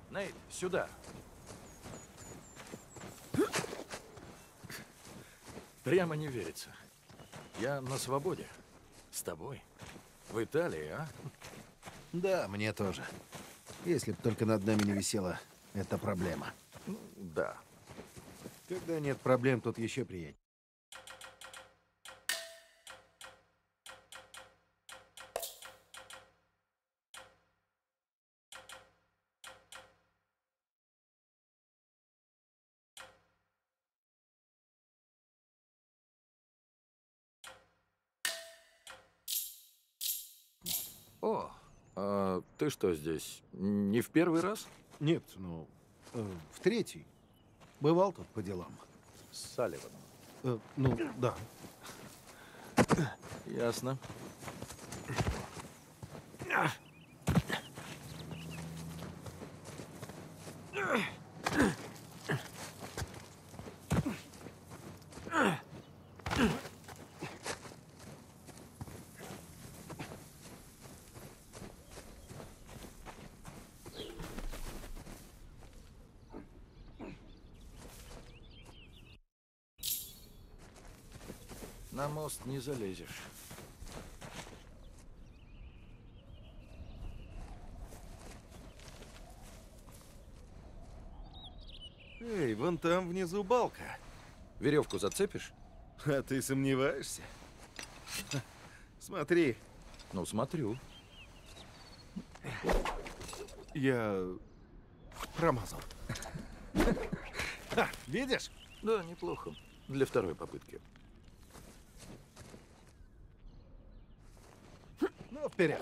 Нейт, сюда. Прямо не верится. Я на свободе. С тобой. В Италии, а? Да, мне тоже. Если б только над нами не висела эта проблема. Ну, да. Когда нет проблем, тут еще приятнее. О, а ты что здесь? Не в первый раз? Нет, ну, в третий. Бывал тут по делам. С Салливаном. Ну, да. Ясно. На мост не залезешь. Эй, вон там внизу балка. Веревку зацепишь? А ты сомневаешься? Смотри, Ну, смотрю. я промазал. Ха, видишь? Да, неплохо. Для второй попытки. Ну, вперед.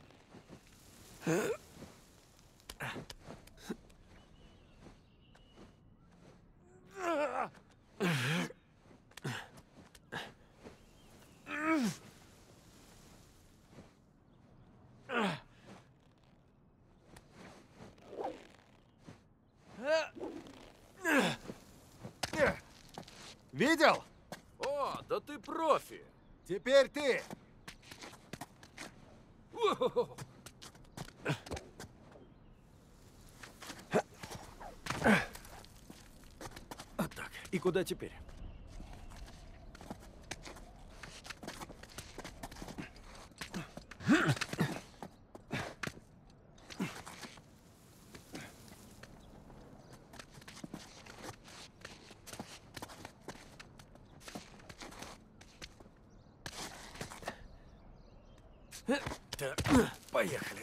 Видел? О, да ты профи! Теперь ты. А так, и куда теперь? Так, поехали.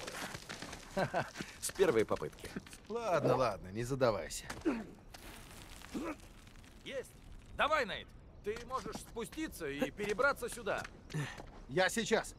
С первой попытки. Ладно, ладно, не задавайся. Есть. Давай, Нейт. Ты можешь спуститься и перебраться сюда. Я сейчас.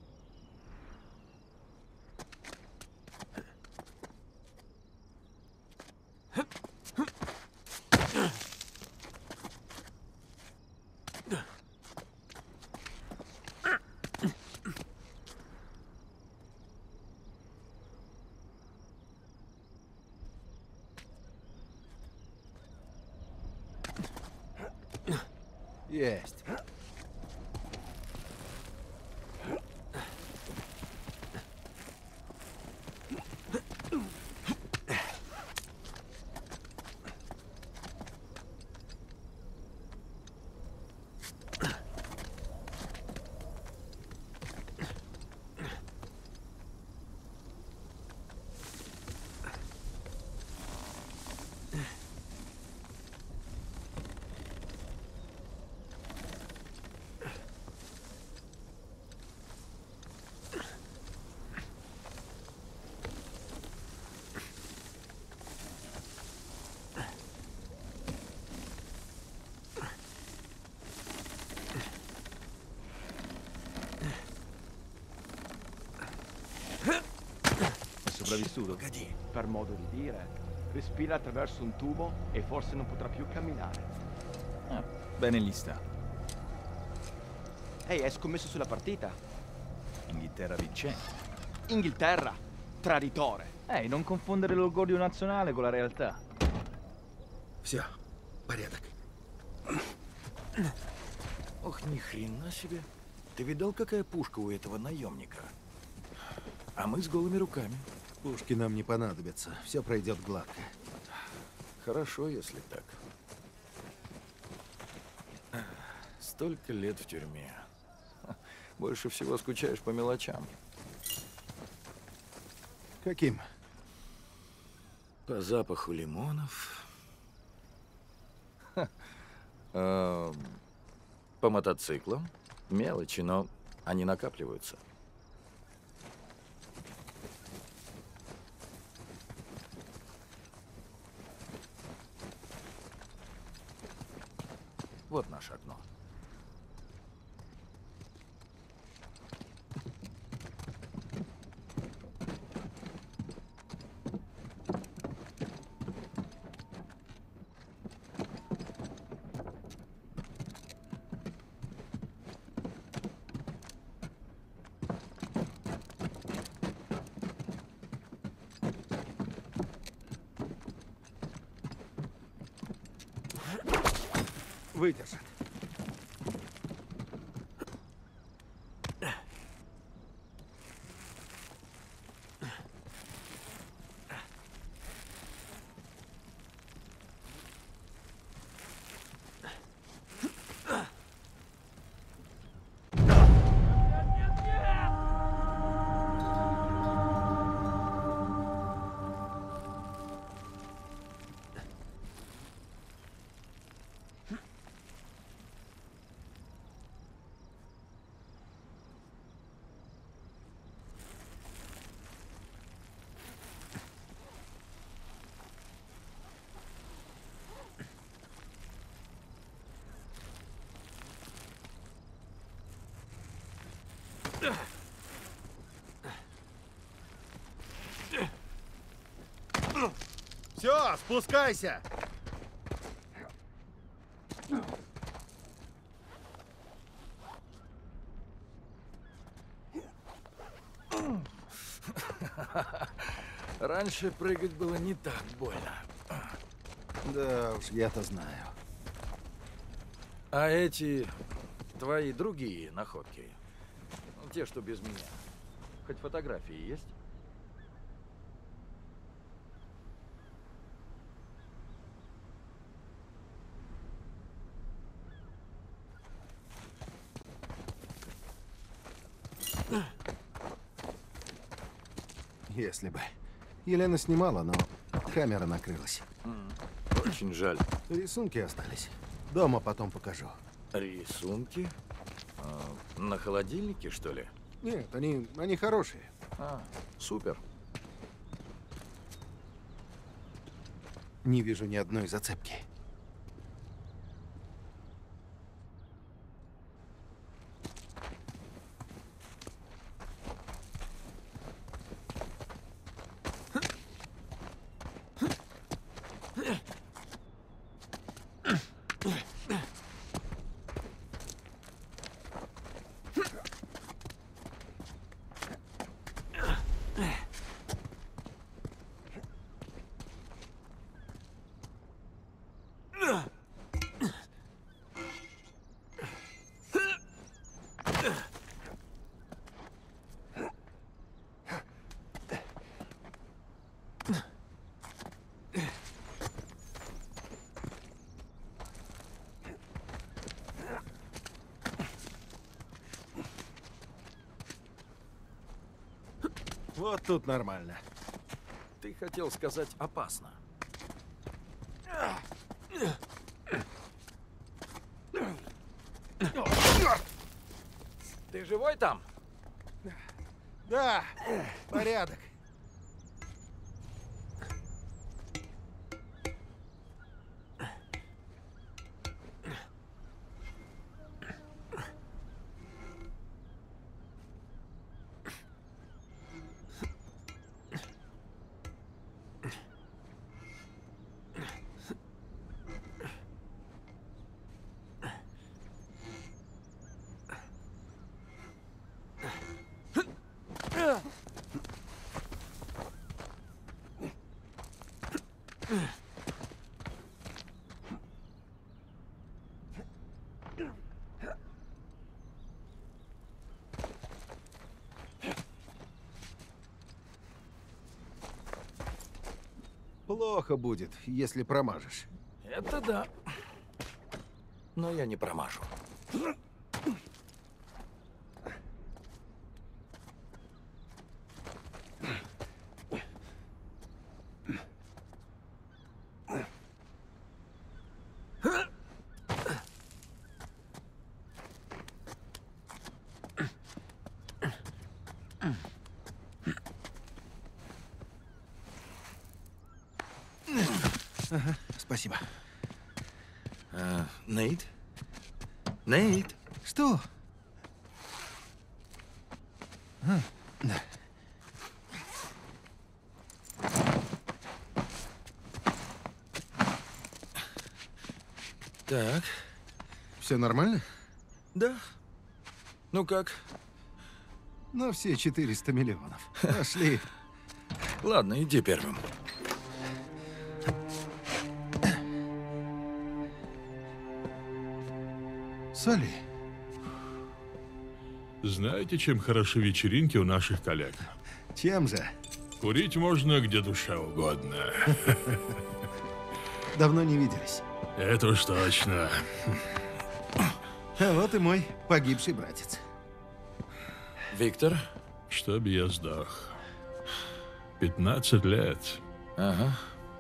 Есть. Sopravvissuto? Погоди. Per modo di dire. Respira attraverso un tubo e forse non potrà più camminare. Ah, bene gli sta. Ehi, hai scommesso sulla partita? Inghilterra vincente. Inghilterra! Traditore! Ehi, non confondere l'orgoglio nazionale con la realtà. Все, порядок. Ох, ни хрена себе. Ты видал, какая пушка у этого наемника? А мы с голыми руками. Пушки нам не понадобятся. Все пройдет гладко. Хорошо, если так. Столько лет в тюрьме. Больше всего скучаешь по мелочам. Каким? По запаху лимонов. По мотоциклам. Мелочи, но они накапливаются. Вот наше окно. Выдержит. Все, спускайся! Раньше прыгать было не так больно. Да уж, я-то знаю. А эти твои другие находки? Ну, те, что без меня. Хоть фотографии есть? Если бы. Елена снимала, но камера накрылась. Очень жаль. Рисунки остались. Дома потом покажу. Рисунки? На холодильнике, что ли? Нет, они хорошие. Супер. Не вижу ни одной зацепки. Вот тут нормально. Ты хотел сказать опасно. Ты живой там? Да, порядок. Плохо будет, если промажешь. Это да. Но я не промажу. Спасибо. Нейт? Нейт? Что? Да. Так, Все нормально? да. Ну как? На все 400 миллионов. Пошли. Ладно, иди первым. Соли. Знаете, чем хороши вечеринки у наших коллег? Чем же? Курить можно где душа угодно. Давно не виделись. Это уж точно. А вот и мой погибший братец. Виктор? Чтоб я сдох. 15 лет. Ага.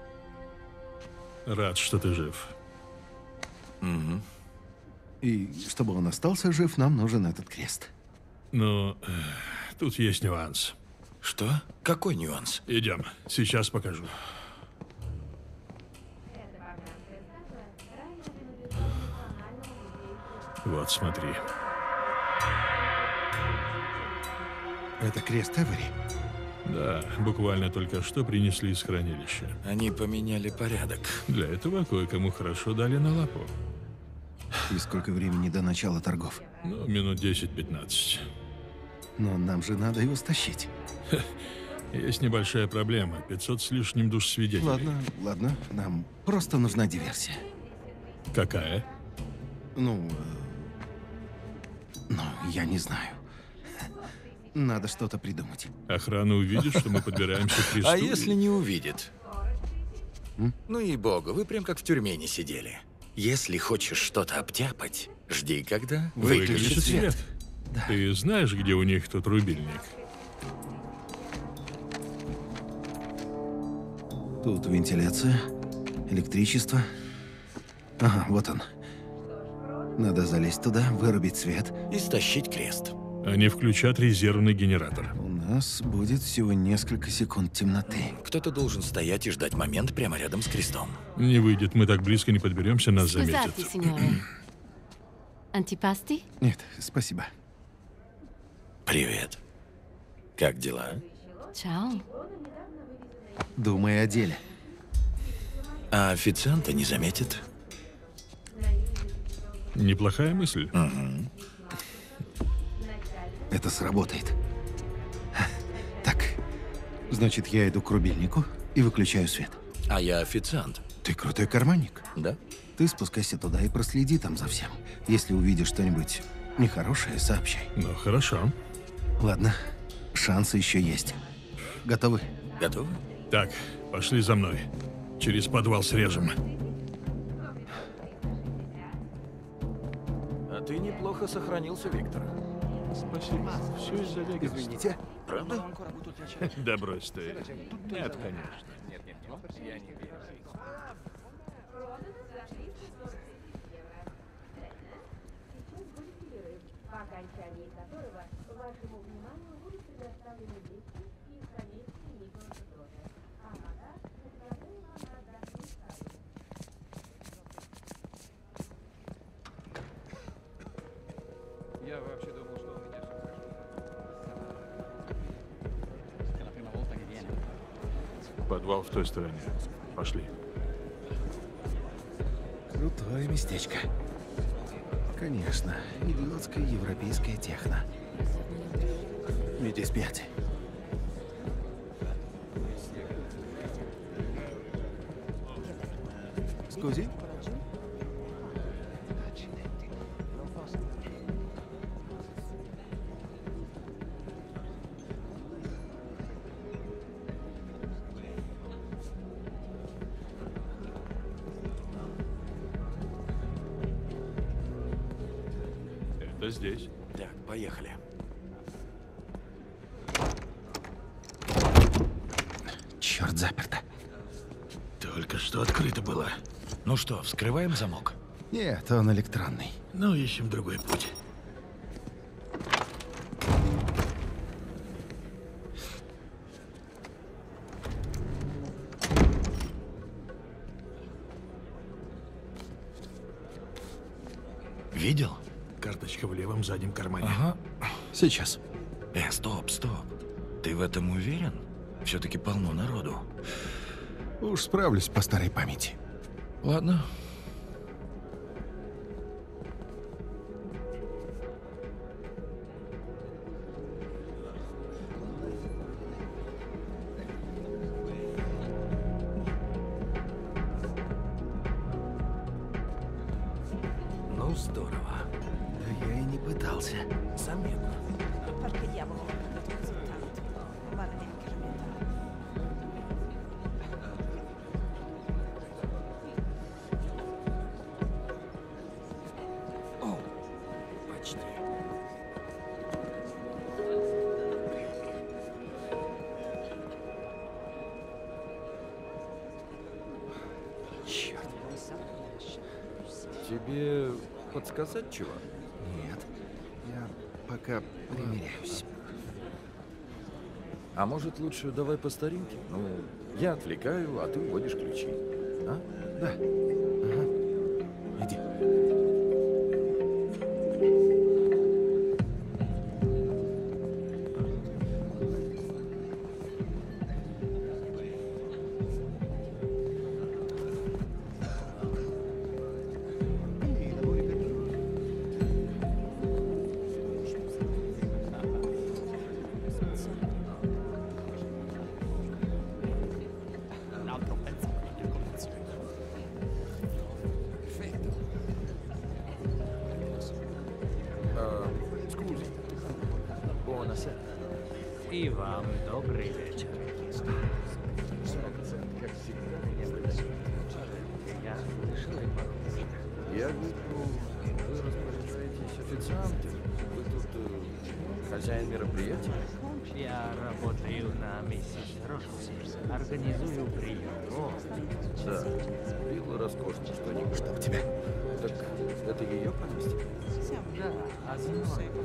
Рад, что ты жив. Угу. И чтобы он остался жив, нам нужен этот крест. Но тут есть нюанс. Что? Какой нюанс? Идем, сейчас покажу. Вот, смотри. Это крест Эвери. Да, буквально только что принесли из хранилища. Они поменяли порядок. Для этого кое-кому хорошо дали на лапу. И сколько времени до начала торгов? Ну, минут 10-15. Но нам же надо его стащить. Есть небольшая проблема. 500 с лишним душ свидетелей. Ладно, ладно. Нам просто нужна диверсия. Какая? Ну, я не знаю. Надо что-то придумать. Охрана увидит, что мы подбираемся к кресту. А если не увидит? Ну и богу, вы прям как в тюрьме не сидели. Если хочешь что-то обтяпать, жди, когда Выключит свет. Да. Ты знаешь, где у них тут рубильник? Тут вентиляция, электричество. Ага, вот он. Надо залезть туда, вырубить свет. И стащить крест. Они включат резервный генератор. У нас будет всего несколько секунд темноты. Кто-то должен стоять и ждать момент прямо рядом с крестом. Не выйдет, мы так близко не подберемся, нас Scusate, заметят. signore. Antipasti? Нет, спасибо. Привет. Как дела? Ciao. Думай о деле. А официанта не заметит? Неплохая мысль. Это сработает. Так, значит, я иду к рубильнику и выключаю свет. А я официант, Ты крутой карманник. да? Ты спускайся туда и проследи там за всем. Если увидишь что-нибудь нехорошее, сообщай. Ну, хорошо. Ладно, шансы еще есть. Готовы? Готовы? Так, пошли за мной. Через подвал срежем. А ты неплохо сохранился, Виктор. Спасибо. Все из-за Вегаса. Извините. Правда? Да брось ты. Нет, конечно. по окончании которого вашему вниманию будут предоставлены диски и хранилище Николаса Тоже. А вода представляю вам на данный сайт. Я вообще думал, что у меня все хорошо. Подвал в той стороне. Пошли. Крутое местечко. Конечно, идиотская европейская техно. Ведь из 5. Скузи? Я здесь. Так, поехали. Черт, заперто. Только что открыто было. Ну что, вскрываем замок? Нет, он электронный. Ну, ищем другой путь. Видел? Карточка в левом заднем кармане. Ага. Сейчас. Стоп. Ты в этом уверен? Все-таки полно народу. Уж справлюсь по старой памяти. Ладно. Ну, здорово. Да я и не пытался. Заметно. Perché diavolo ho pagato così tanto? Non vale neanche la mia età. О, почти. Черт. Тебе подсказать чего? Нет. Я пока примеряюсь. А может, лучше давай по старинке? Ну, я отвлекаю, а ты уводишь ключи. А? Да. Ага. Иди. Scusi. Buonasera. И вам добрый вечер. Как всегда, меня Я слышал по-русски. Я вижу, вы распоряжаетесь официантом. Вы тут хозяин мероприятия? Я работаю на миссис Росси. Организую прием. О, Да. Вилла роскошная, что не Чтоб тебя. Так это ее поместье? да, одно.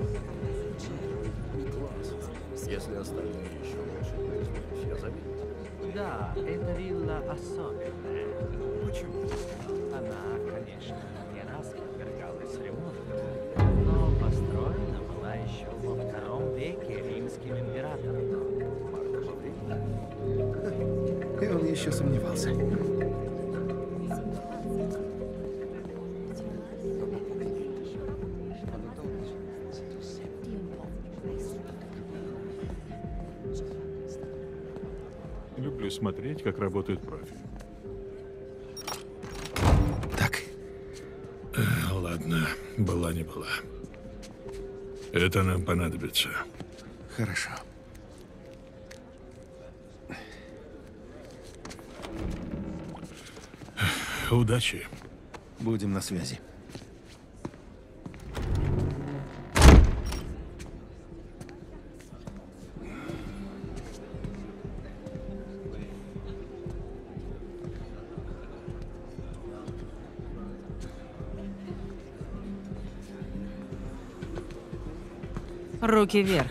Класс. Если остальные еще больше интересуются, я заметил. Да, эта вилла особенная. Почему? Она, конечно, не раз подвергалась ремонту, но построена была еще во II веке римским императором. Марком Аврелием? И он еще сомневался. Люблю смотреть, как работают профи. Так. Ладно, была не была. Это нам понадобится. Хорошо. Удачи. Будем на связи. Руки вверх.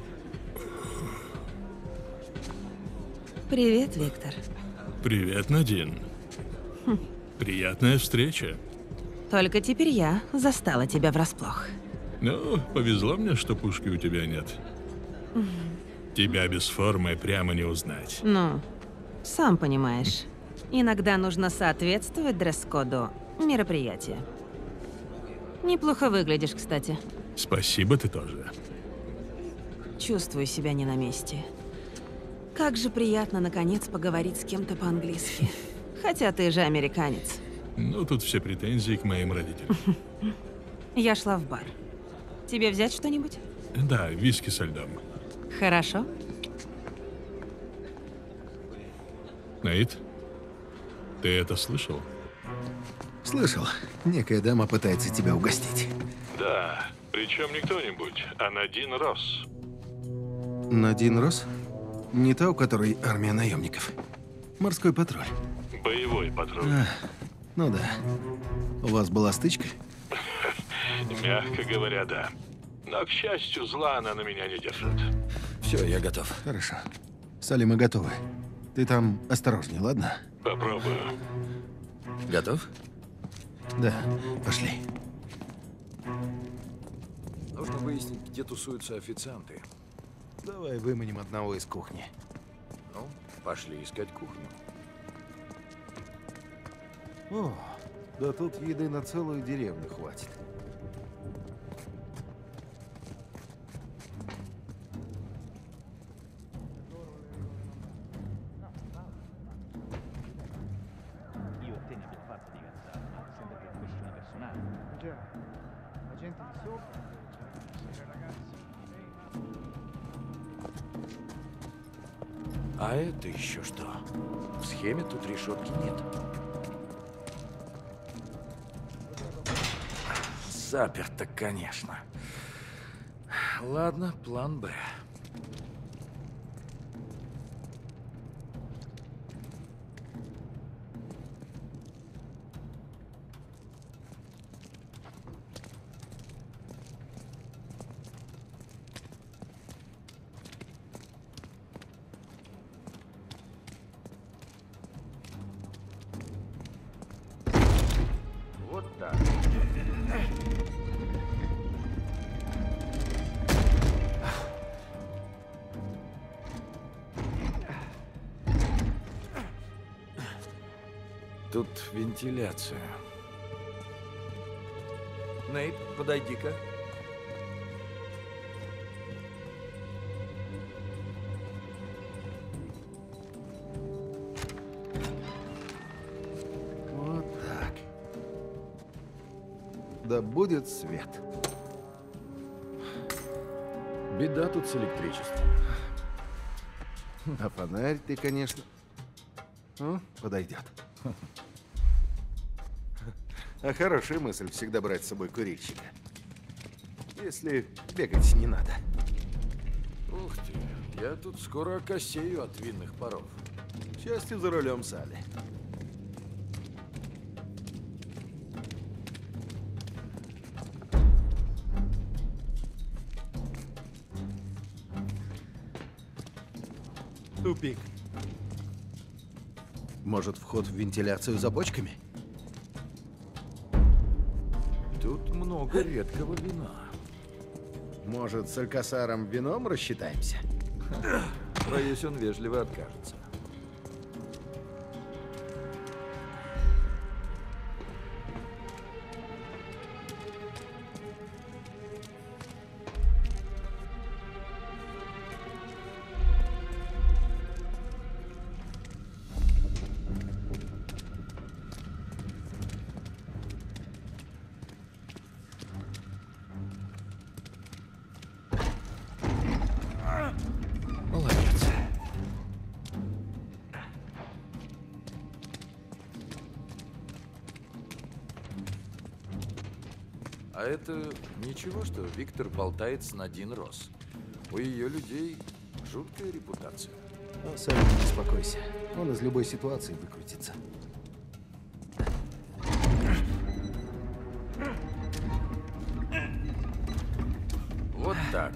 Привет, Виктор. Привет, Надин. Приятная встреча. Только теперь я застала тебя врасплох. Ну, повезло мне, что пушки у тебя нет. Тебя без формы прямо не узнать. Ну, сам понимаешь, иногда нужно соответствовать дресс-коду мероприятия. Неплохо выглядишь, кстати. Спасибо, ты тоже. Чувствую себя не на месте. Как же приятно, наконец, поговорить с кем-то по-английски. Хотя ты же американец. Ну, тут все претензии к моим родителям. Я шла в бар. Тебе взять что-нибудь? Да, виски со льдом. Хорошо. Наид, ты это слышал? Слышал, некая дама пытается тебя угостить. Да, Причем не кто-нибудь, а Надин Росс. Надин Росс? Не та, у которой армия наемников. Морской патруль. Боевой патруль. Ну да. У вас была стычка? Мягко говоря, да. Но, к счастью, зла она на меня не держит. Все, я готов. Хорошо. Салли, мы готовы. Ты там осторожней, ладно? Попробую. Готов? Да, пошли. Нужно выяснить, где тусуются официанты. Давай выманим одного из кухни. Ну, пошли искать кухню. О, да тут еды на целую деревню хватит. Io e te ne abbiamo fatto di cazzate, ma sembra che è questione personale. Già, la gente di sopra. Buonasera ragazzi. А это еще что? В схеме тут решетки нет. Заперто, конечно. Ладно, план Б. Вот так. Тут вентиляция. Нейт, подойди-ка. Вот так. Да будет свет. Беда тут с электричеством. А фонарь ты, конечно... Ну, подойдет. А хорошая мысль всегда брать с собой курильщика. Если бегать не надо. Ух ты, я тут скоро окосею от винных паров. К счастью, за рулем Салли. Тупик. Может, вход в вентиляцию за бочками? Тут много редкого вина. Может, с Алькасаром вином рассчитаемся? Боюсь, он вежливо откажется. Молодец. А это ничего, что Виктор болтает с Надин Росс. У ее людей жуткая репутация. Ну, Салли, не беспокойся. Он из любой ситуации выкрутится. Вот так.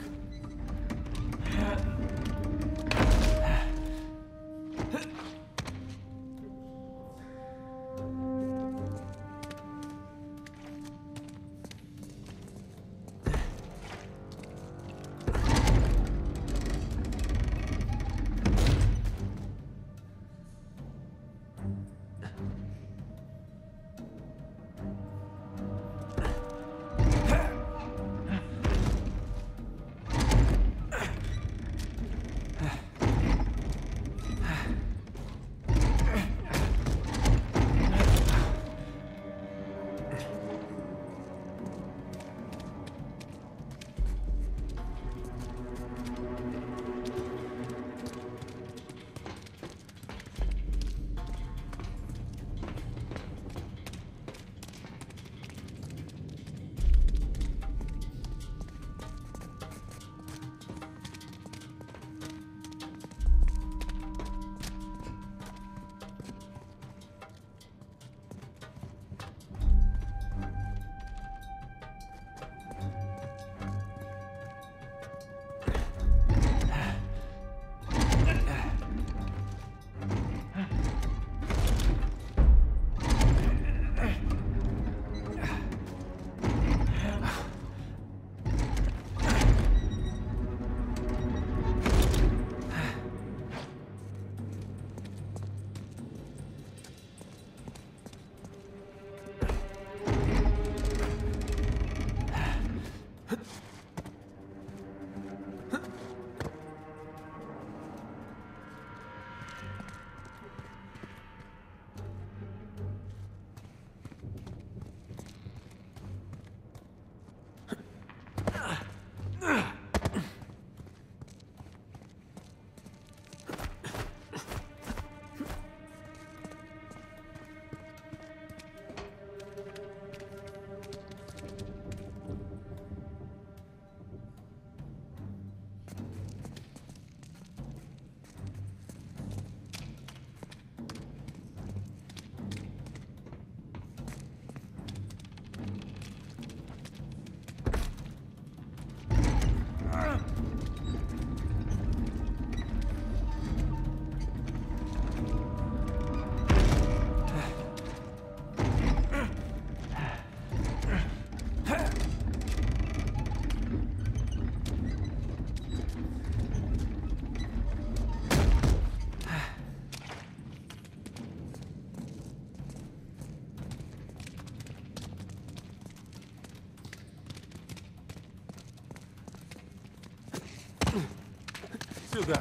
Сюда.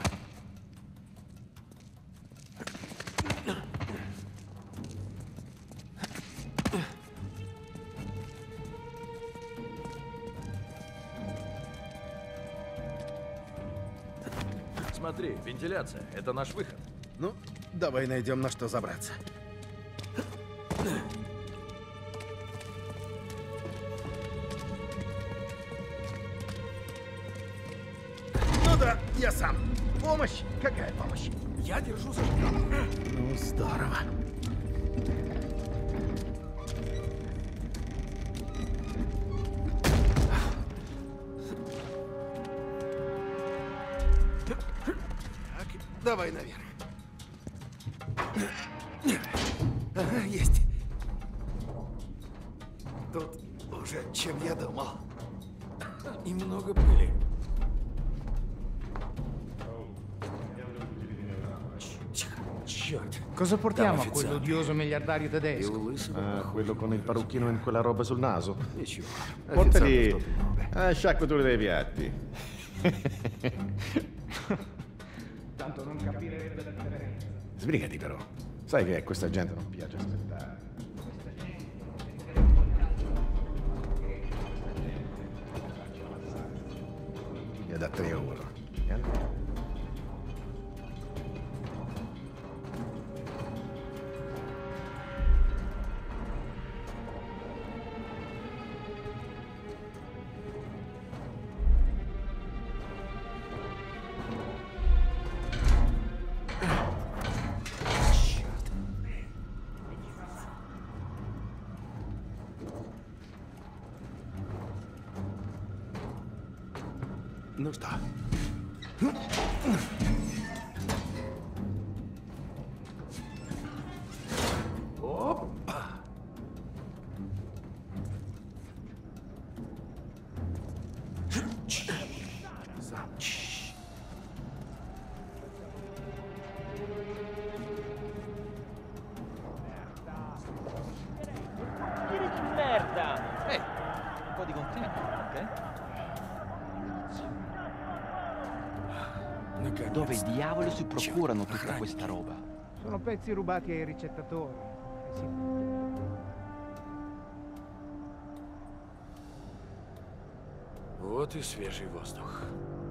Смотри, вентиляция. Это наш выход. Ну, давай найдем на что забраться. Ну да, я сам. Помощь? Какая помощь? Я держу за штурвал. Ну, здорово. Так, давай наверх. Ага, есть. Тут уже, чем я думал. И много пыли. Черт. Cosa portiamo a Dammi, quell'odioso miliardario tedesco? Quello con il parrucchino e quella roba sul naso. Официант Portali что-то новое. sciacquature dei piatti. Tanto non capirebbe la differenza. Sbrigati però. Sai che a questa gente non piace aspettare. Gli da 3 ore. E allora? Ну что? Опа! Tiri di merda! Ehi, un po' di contenuto, ok? Dove i diavoli si procurano tutta questa roba? Sono pezzi rubati ai ricettatori. Sì. Вот и свежий воздух.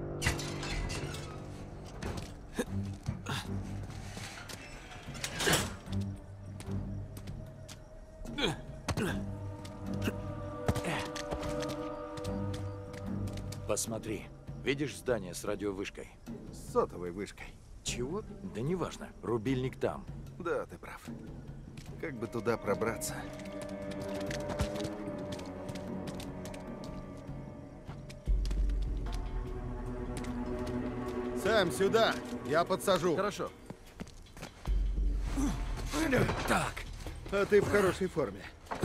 Посмотри. Видишь здание с радиовышкой? С сотовой вышкой. Чего? Да неважно. Рубильник там. Да, ты прав. Как бы туда пробраться? Сэм, сюда! Я подсажу. Хорошо. Так. А ты в хорошей форме.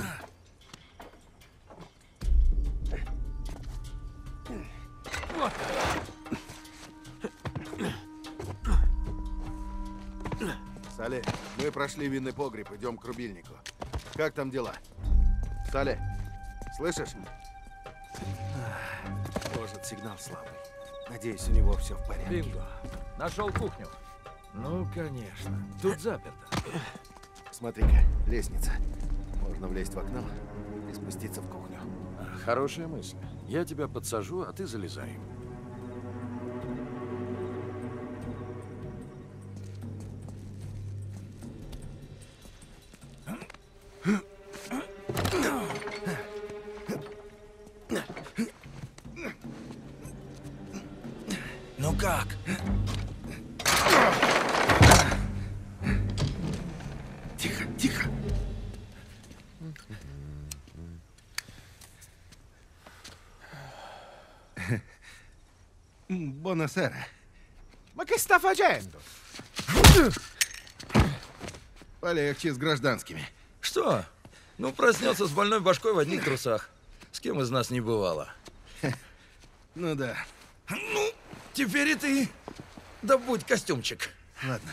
Сале, мы прошли винный погреб, идем к рубильнику. Как там дела? Сале, слышишь? Может, сигнал слабый. Надеюсь, у него все в порядке. Бинго. Нашел кухню. Ну, конечно. Тут заперто. Смотри-ка, лестница. Можно влезть в окно и спуститься в кухню. Хорошая мысль. Я тебя подсажу, а ты залезай. Ну как? Тихо, тихо. Buonasera. Ma che sta facendo? Полегче с гражданскими. Что? Ну, проснется с больной башкой в одних трусах. С кем из нас не бывало. Ну да. Ну, теперь и ты. Да будь костюмчик. Ладно.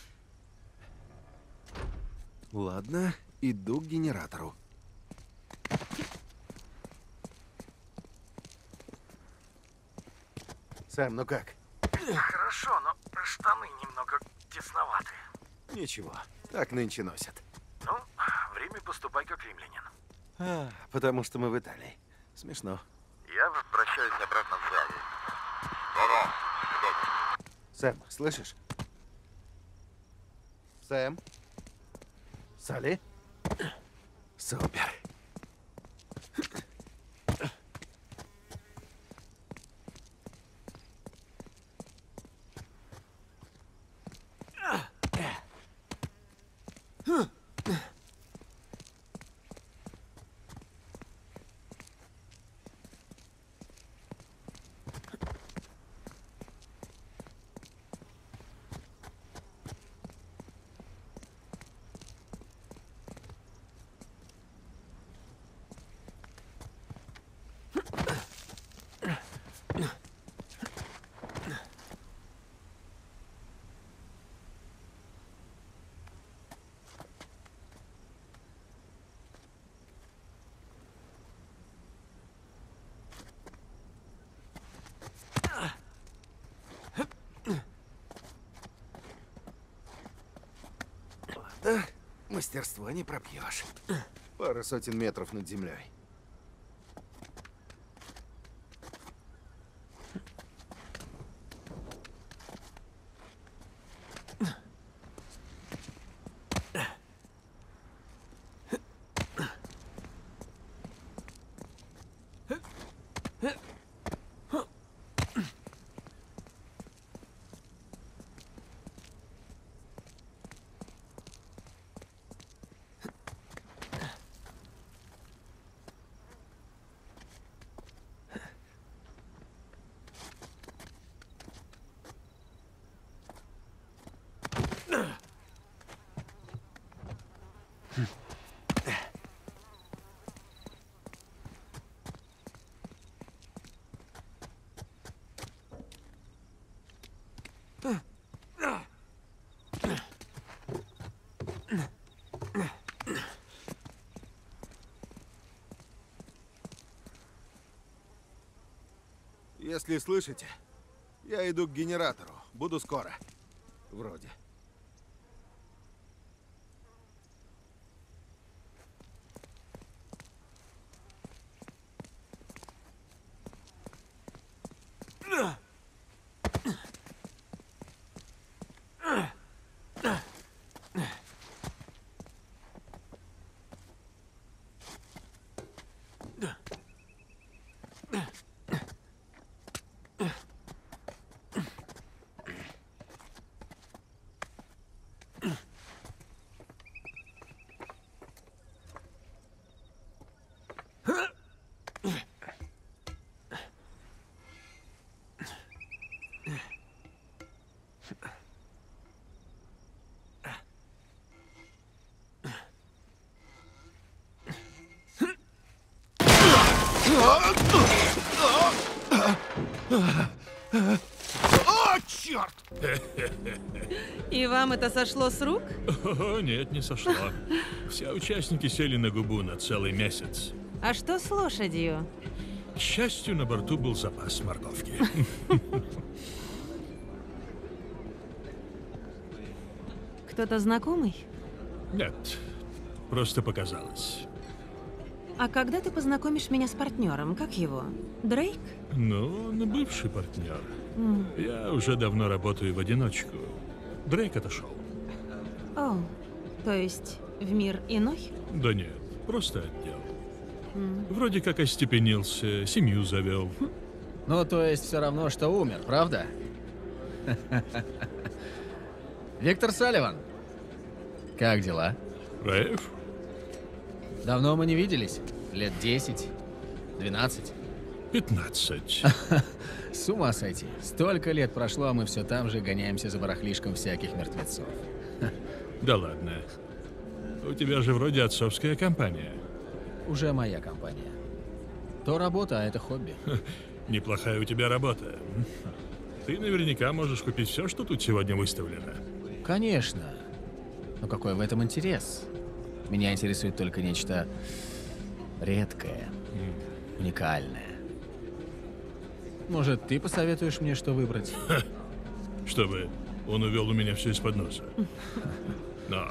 Ладно, иду к генератору. Сэм, ну как? Хорошо, но штаны немного тесноваты. Ничего, так нынче носят. Ну, время поступай как римлянин. Потому что мы в Италии. Смешно. Я возвращаюсь обратно в залу. Сэм, слышишь? Сэм? Салли? Супер. Да, мастерство не пропьешь. Пара сотен метров над землей. Если слышите, я иду к генератору. Буду скоро. Вроде. О, черт! И вам это сошло с рук? О, нет, не сошло. Все участники сели на губу на целый месяц. А что с лошадью? К счастью, на борту был запас морковки. Кто-то знакомый? Нет, просто показалось. А когда ты познакомишь меня с партнером? Как его? Дрейк? Ну, он бывший партнер. Я уже давно работаю в одиночку. Дрейк отошел. О, то есть в мир иной? Да нет, просто отдел. Вроде как остепенился, семью завел. Ну, то есть все равно, что умер, правда? Виктор Салливан, как дела? Раев? Давно мы не виделись? Лет 10? 12? 15. С ума сойти. Столько лет прошло, а мы все там же гоняемся за барахлишком всяких мертвецов. Да ладно. У тебя же вроде отцовская компания. Уже моя компания. То работа, а это хобби. Неплохая у тебя работа. Ты наверняка можешь купить все, что тут сегодня выставлено. Конечно. Но какой в этом интерес? Меня интересует только нечто редкое, уникальное. Может, ты посоветуешь мне, что выбрать? чтобы он увел у меня все из-под носа. Но,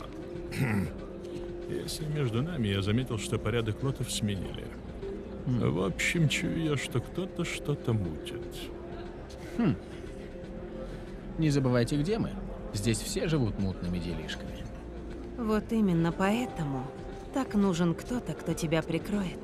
если между нами, я заметил, что порядок лотов сменили. В общем, чую я, что кто-то что-то мутит. Не забывайте, где мы. Здесь все живут мутными делишками. Вот именно поэтому так нужен кто-то, кто тебя прикроет.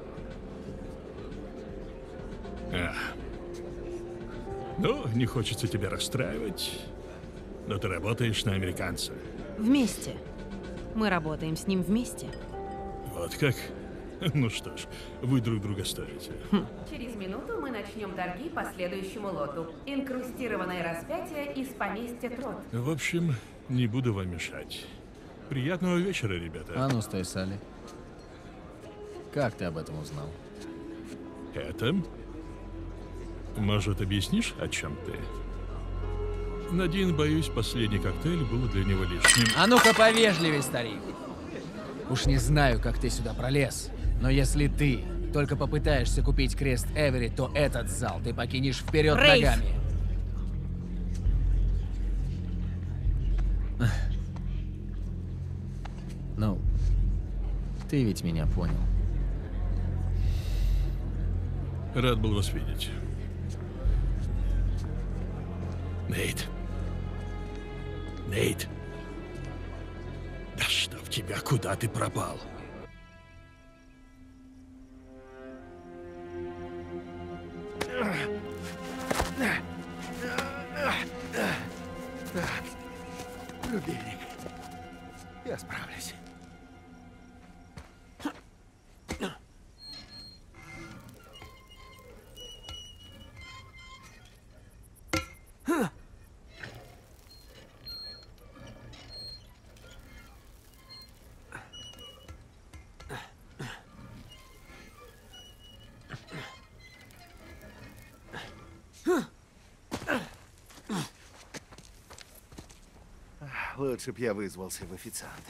Ну, не хочется тебя расстраивать, но ты работаешь на американца. Вместе. Мы работаем с ним вместе. Вот как? Ну что ж, вы друг друга стоите. Через минуту мы начнем торги по следующему лоту. Инкрустированное распятие из поместья Трот. В общем, не буду вам мешать. Приятного вечера, ребята. А ну, стой, Салли. Как ты об этом узнал? Это? Может, объяснишь, о чем ты? Надин, боюсь, последний коктейль был для него лишним. А ну-ка повежливей, старик. Уж не знаю, как ты сюда пролез, но если ты только попытаешься купить крест Эвери, то этот зал ты покинешь вперед ногами. Ну, ты ведь меня понял. Рад был вас видеть. Нейт. Нейт. Да что в тебя, куда ты пропал? Так, рубильник. Я справлюсь. Лучше б я вызвался в официанты.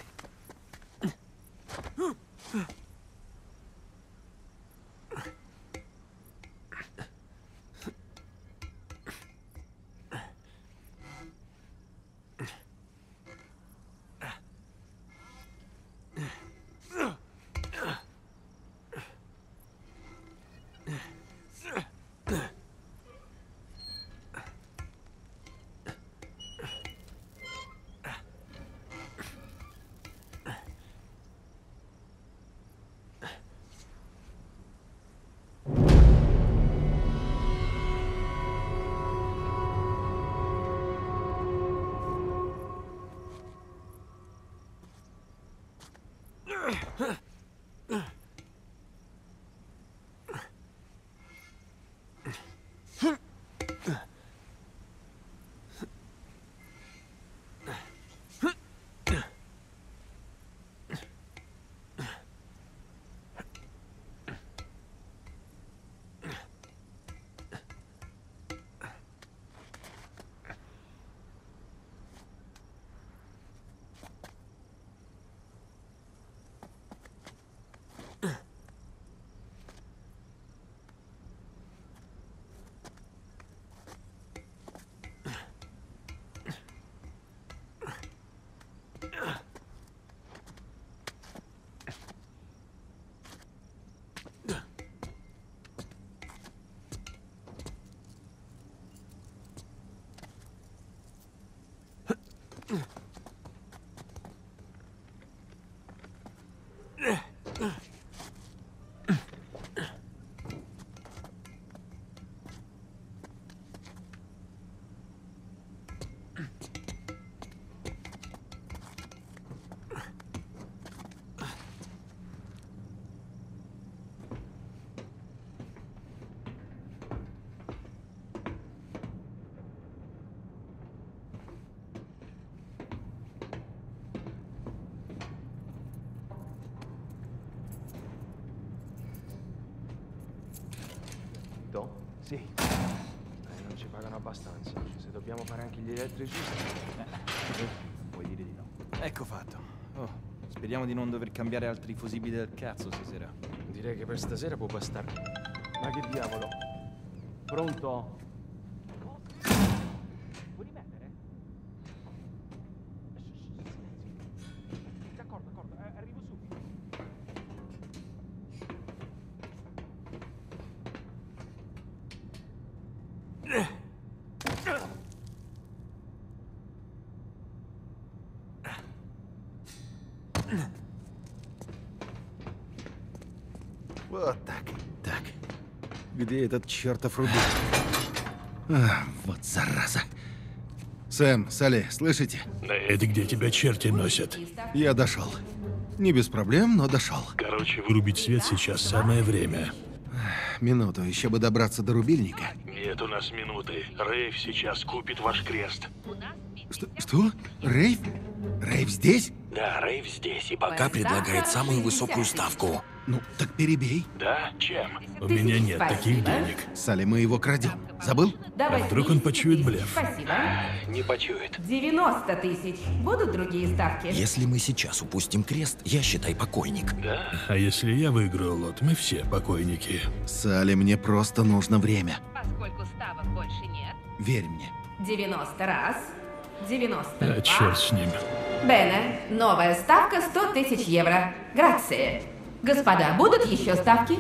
Sì. Non ci pagano abbastanza. Se dobbiamo fare anche gli elettricisti... puoi dire di no. Ecco fatto. Oh, speriamo di non dover cambiare altri fusibili del cazzo stasera. Direi che per stasera può bastare. Ma che diavolo? Pronto? Puoi rimettere? Вот так. Так, где этот чертов рубильник? Вот зараза. Сэм, Салли, слышите? Да это где тебя черти носят? Я дошел. Не без проблем, но дошел. Короче, вырубить свет сейчас самое время. Минуту, еще бы добраться до рубильника. Нет у нас минуты. Рейв сейчас купит ваш крест. Что? Рейв? Рейв здесь? Да, Рейв здесь, и пока предлагает самую высокую ставку. Ну, так перебей. Да? Чем? У меня нет таких денег. Салли, мы его крадем. Забыл? А вдруг он почует блеф? Спасибо. Не почует. 90 тысяч. Будут другие ставки? Если мы сейчас упустим крест, я считай покойник. Да? А если я выиграю лот, мы все покойники. Салли, мне просто нужно время. Поскольку ставок больше нет. Верь мне. 90 раз. 92. А черт с ним. Бене, новая ставка 100 тысяч евро. Грация. Господа, будут еще ставки?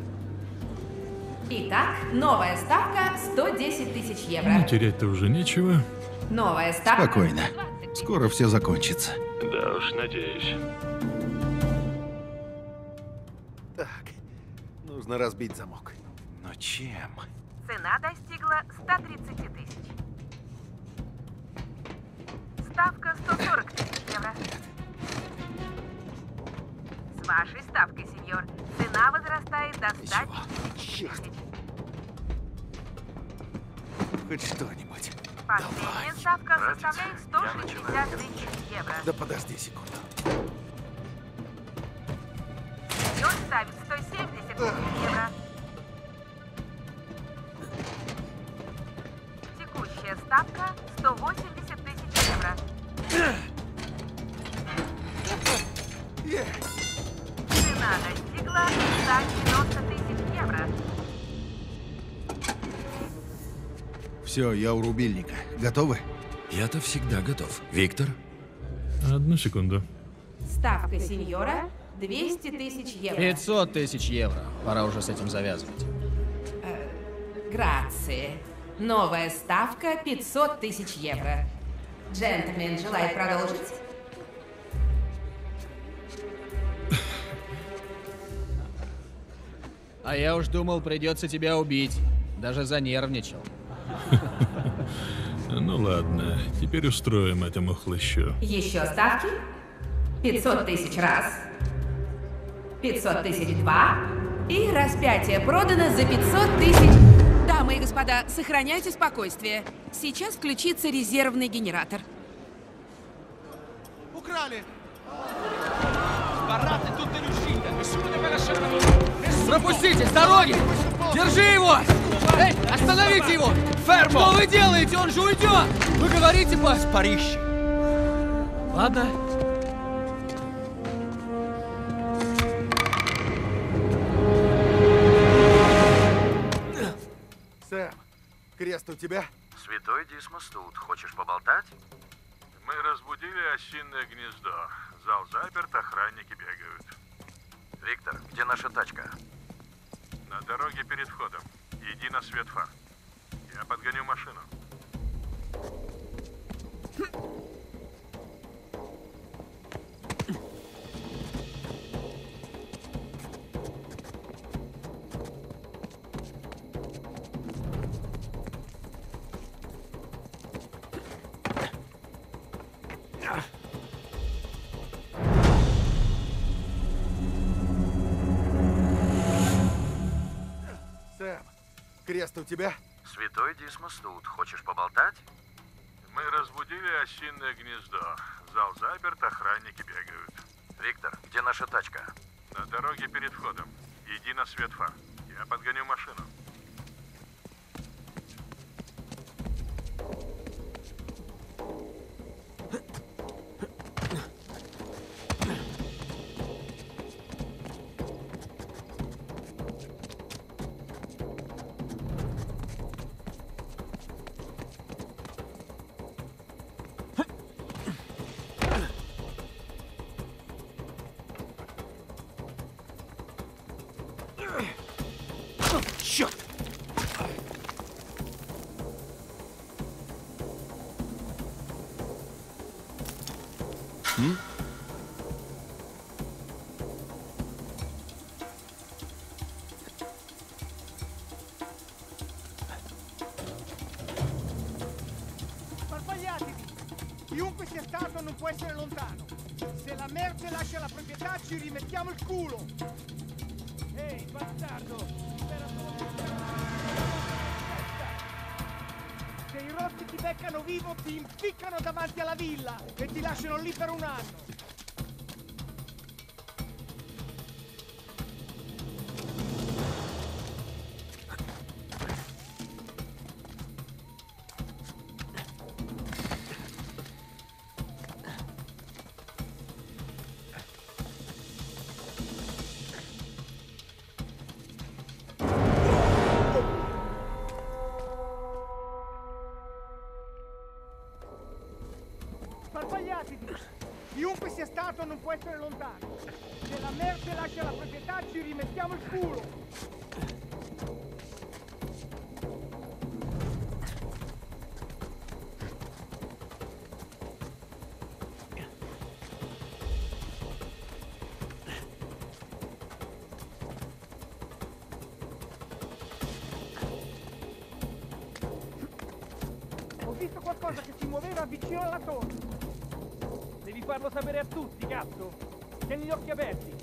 Итак, новая ставка 110 тысяч Ну, евро. терять-то уже нечего. Новая ставка... Спокойно. Скоро все закончится. Да уж, надеюсь. Так, нужно разбить замок. Но чем? Цена достигла 130 тысяч. Ставка 140 тысяч евро. С вашей ставкой, сеньор, цена возрастает до 100 тысяч. Хоть что-нибудь. Последняя ставка составляет 160 тысяч евро. Да подожди секунду. Сеньор ставит 170 тысяч евро. Текущая ставка 180 тысяч евро. Цена достигла 190 тысяч евро. Все, я у рубильника. Готовы? Я-то всегда готов. Виктор? Одну секунду. Ставка сеньора 200 тысяч евро. 500 тысяч евро. Пора уже с этим завязывать. Грация. Новая ставка 500 тысяч евро. Джентльмен желает продолжить? А я уж думал, придется тебя убить. Даже занервничал. Ну ладно, теперь устроим этому хлыщу. Еще ставки? 500 тысяч раз. 500 тысяч два. И распятие продано за 500 тысяч... Дамы и господа, сохраняйте спокойствие. Сейчас включится резервный генератор. Украли! Пропустите, с дороги! Держи его! Эй, остановите его! Фермо! Что вы делаете? Он же уйдет! Вы говорите по... Париж. Ладно. Сэм, крест у тебя? Святой Дисмос тут. Хочешь поболтать? Мы разбудили осиное гнездо. Зал заперт, охранники бегают. Виктор, где наша тачка? На дороге перед входом. Иди на свет фар. Я подгоню машину. Сэм, крест у тебя? Святой Дисмос тут. Хочешь поболтать? Мы разбудили осиное гнездо. Зал заперт, охранники бегают. Виктор, где наша тачка? На дороге перед входом. Иди на свет фар. Я подгоню машину. Черт! non può essere lontano. Se la merce lascia la proprietà ci rimettiamo il culo. Ehi, bastardo! Spera solo che... Se i rossi ti beccano vivo ti impiccano davanti alla villa e ti lasciano lì per un anno. Sbagliatevi! Chiunque sia stato non può essere lontano. Se la merce lascia la proprietà ci rimettiamo il culo. Ho visto qualcosa che si muoveva vicino alla torre. Devi farlo sapere a tutti, cazzo! Tieni gli occhi aperti!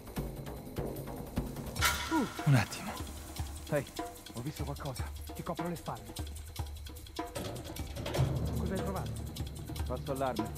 Un attimo. Ehi, ho visto qualcosa. Ti copro le spalle. Cosa hai trovato? Passo allarme.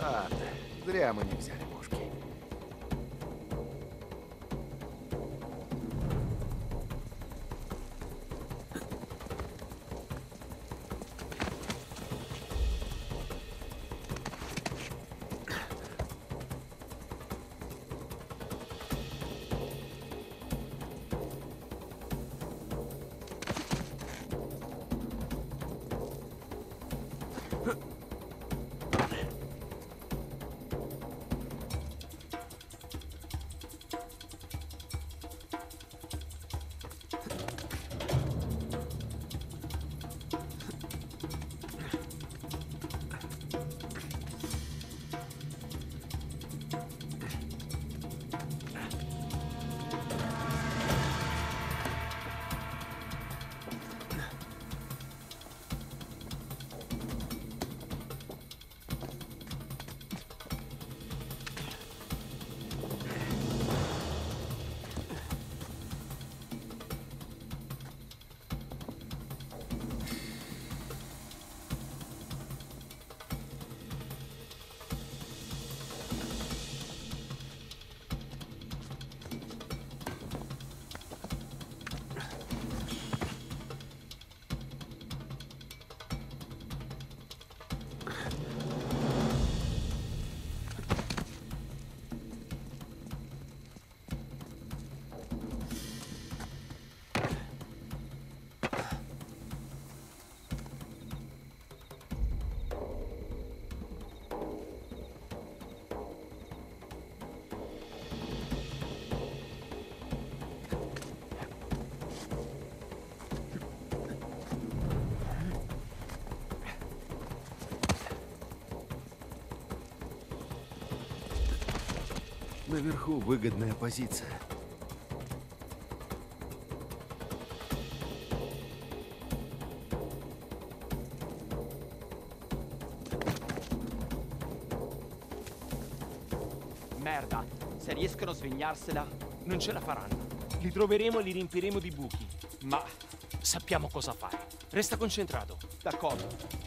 Ладно, зря мы не взяли пушки. Наверху выгодная позиция. Merda, se riescono a svignarsela, non ce la faranno. Li troveremo e li riempiremo di buchi. Ma sappiamo cosa fare. Resta concentrato. D'accordo.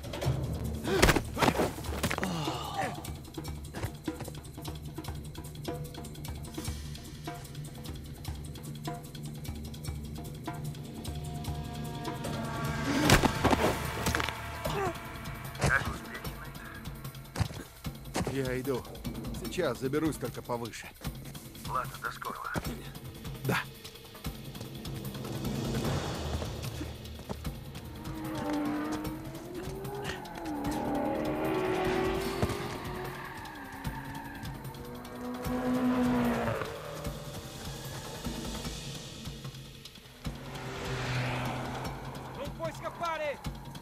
Я иду. Сейчас заберусь только повыше. Ладно, до скорого. Да. Non puoi scappare!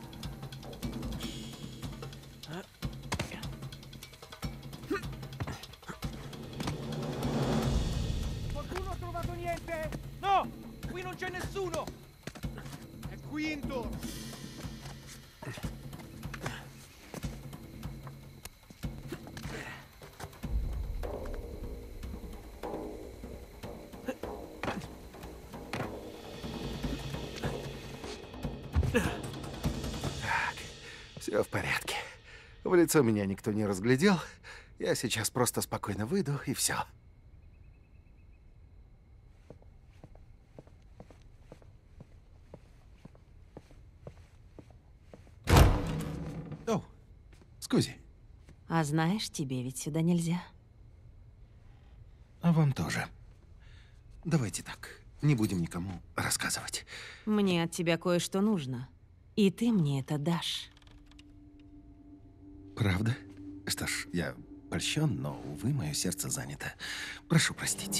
Qualcuno ha trovato niente? No! Qui non c'è nessuno! È qui intorno! Так, все в порядке. В лицо меня никто не разглядел. Я сейчас просто спокойно выйду, и все. О, скузи. А знаешь, тебе ведь сюда нельзя. А вам тоже. Давайте так, не будем никому рассказывать. Мне от тебя кое-что нужно. И ты мне это дашь. Правда? Что ж, я польщен, но, увы, мое сердце занято. Прошу простить.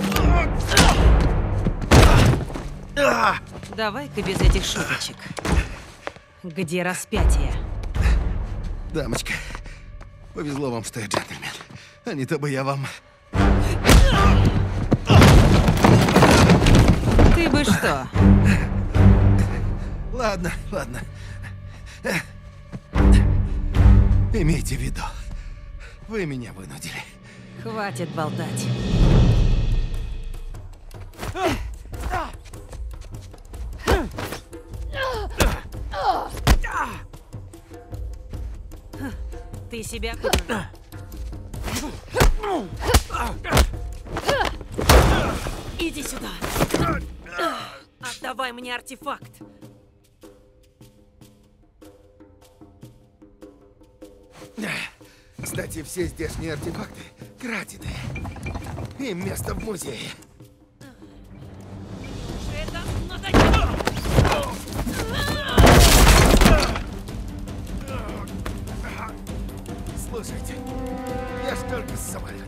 Давай-ка без этих шуточек. Где распятие? Дамочка, повезло вам, что я джентльмен. А не то бы я вам... Ты бы что? Ладно, ладно. Имейте в виду, вы меня вынудили. Хватит болтать. Ты себя... Иди сюда. Отдавай мне артефакт. Кстати, все здешние артефакты краденые. Им место в музее. Это надоело! Слушайте, я ж только с самолета.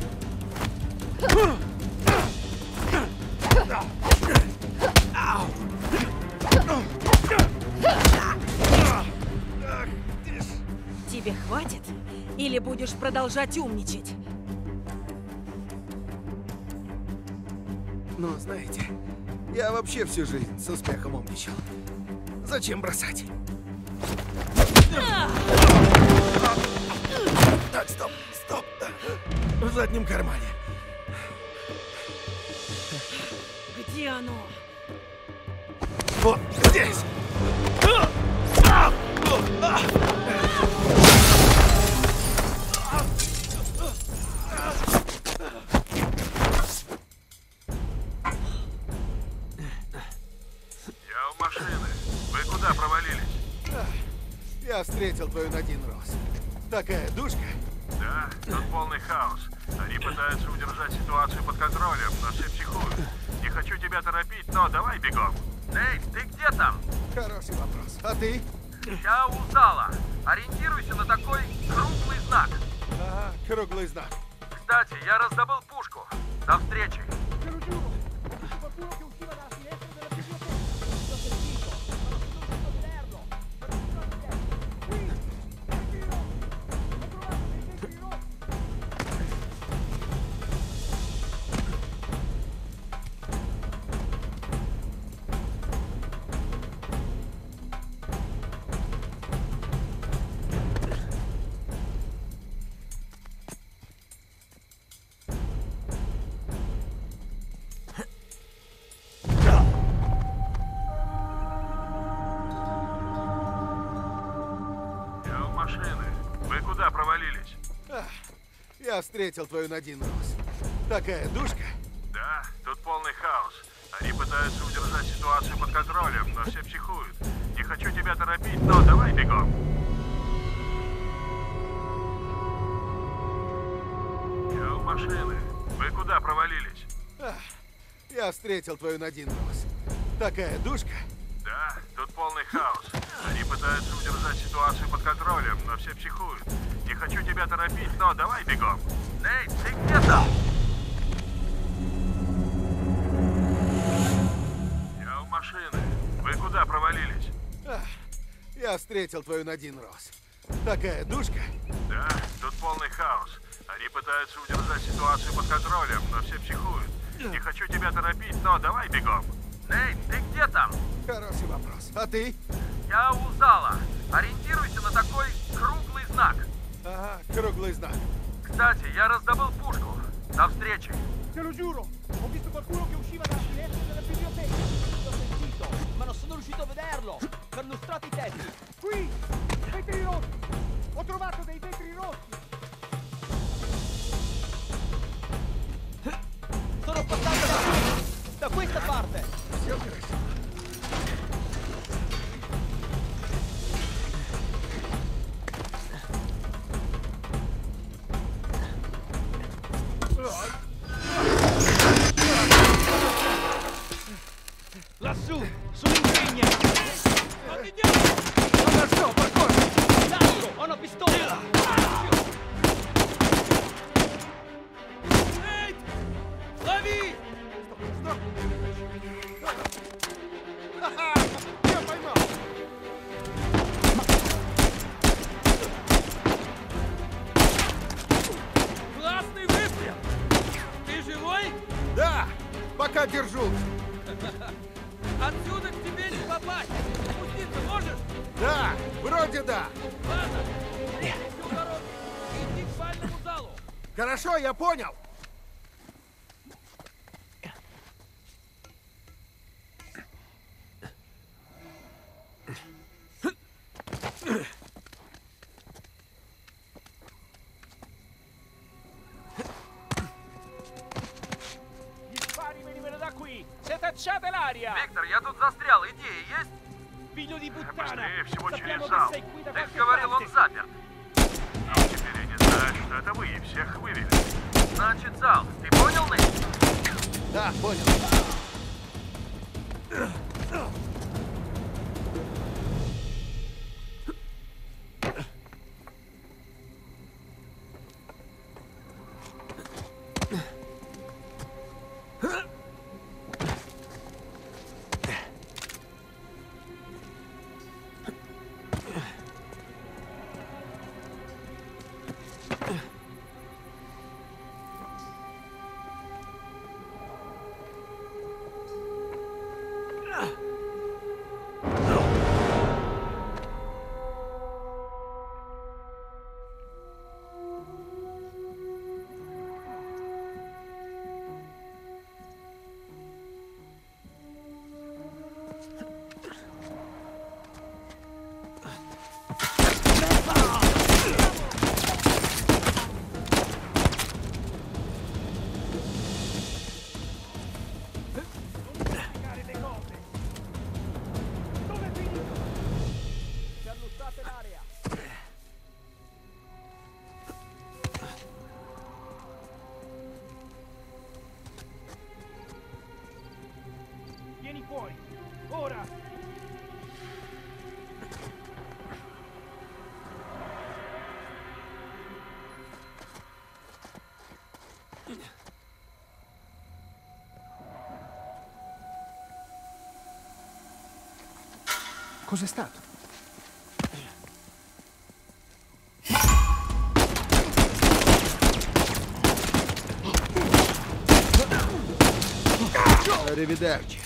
Тебе хватит? Или будешь продолжать умничать? Ну, знаете, я вообще всю жизнь с успехом умничал. Зачем бросать? Так, стоп, стоп. В заднем кармане. Где оно? Вот здесь. Я у машины. Вы куда провалились? Я встретил твою Надин Росс. Такая душка. Да, тут полный хаос. Они пытаются удержать ситуацию под контролем, но все психуют. Не хочу тебя торопить, но давай бегом. Эй, ты где там? Хороший вопрос. А ты? Я у зала. Ориентируйся на такой круглый знак. Ага, круглый знак. Кстати, я раздобыл пушку. До встречи. Вы куда провалились? Я встретил твою Надин Росс. Такая душка. Да, тут полный хаос. Они пытаются удержать ситуацию под контролем, но все психуют. Не хочу тебя торопить, но давай бегом. Я у машины. Вы куда провалились? Я встретил твою Надин Росс. Такая душка. Да, тут полный хаос. Они пытаются удержать ситуацию под контролем, но все психуют. Не хочу тебя торопить, но давай бегом. Эй, ты где там? Я у машины. Вы куда провалились? Я встретил твою Надин Росс. Такая душка. Да, тут полный хаос. Они пытаются удержать ситуацию под контролем, но все психуют. Не хочу тебя торопить, но давай бегом. Эй, ты где там? Хороший вопрос. А ты? Я у зала. Ориентируйся на такой круглый знак. Ага, круглый знак. Кстати, я раздобыл пушку. До встречи. Te lo giuro, ho visto qualcuno che usciva dalla finestra della biblioteca. L'ho sentito, ma non sono riuscito a vederlo. Perlustrati i tetti. Qui, vetri rossi. Ho trovato dei vetri rossi. Sono passato da qui, da questa parte. Lassù, sull'impegna! Adesso, percorso! Tanto, ho una pistola! Эй! Лови! Я поймал! Классный выстрел! Ты живой? Да! Пока держу! Отсюда к тебе не попасть! Спуститься можешь? Да! Вроде да! Ладно, встретимся у дороги. Иди к бальному залу. Хорошо, я понял! Виктор, я тут застрял. Идеи есть? Figlio di puttana! Быстрее, всего через Sappiamo che зал. sei qui da Ты qualche говорил, он parte. заперт. Ну, теперь я не знаю, что это вы, и всех вывели. Значит, зал. Ты понял, Нейт? Да, понял. Perlustrate l'area. Vieni fuori. Ora. Cos'è stato? Arrivederci.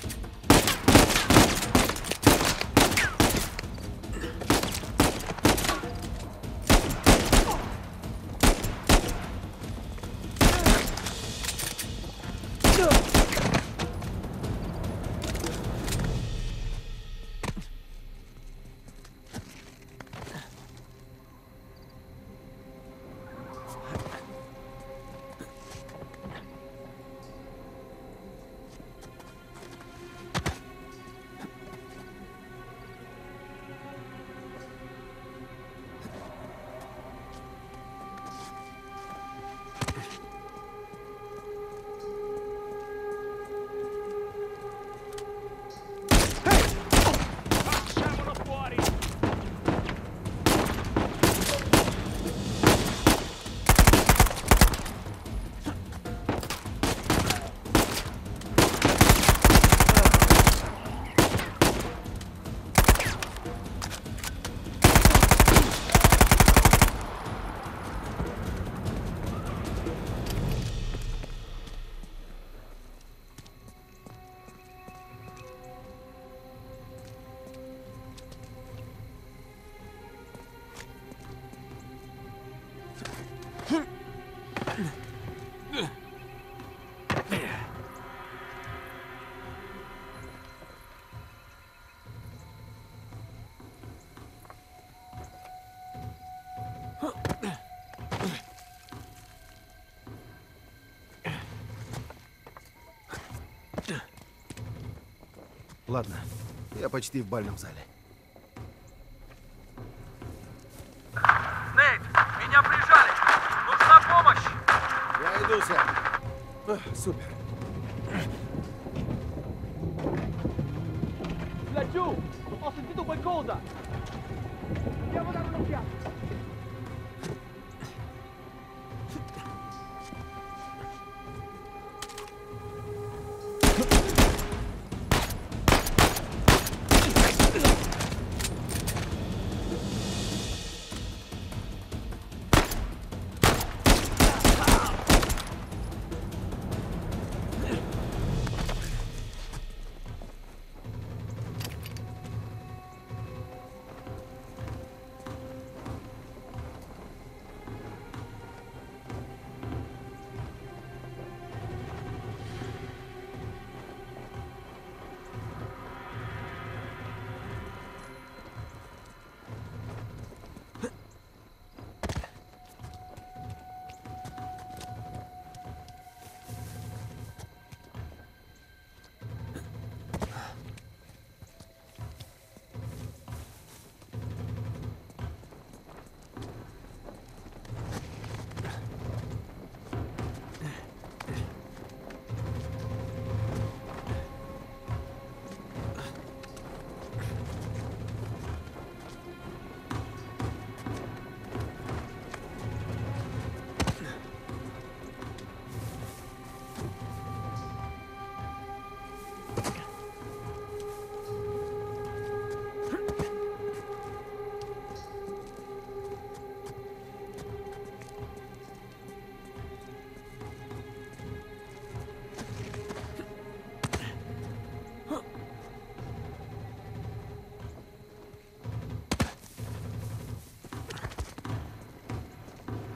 Ладно, я почти в бальном зале. Нейт, меня прижали! Нужна помощь! Я иду, сэр. Супер. Laggiù! Ho sentito qualcosa! Andiamo a dare un'occhiata!